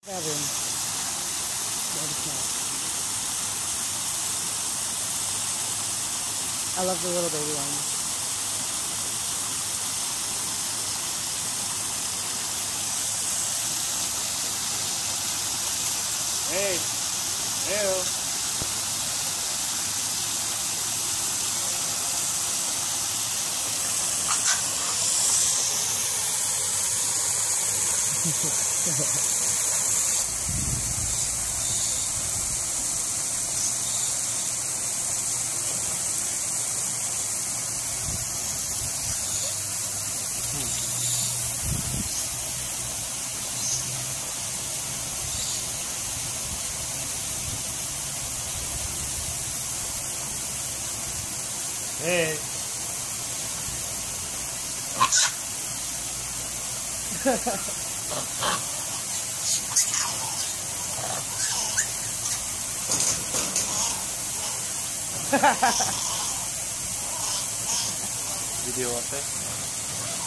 Seven. What is that? I love the little baby ones. Hey, Leo. Hey. Video apa?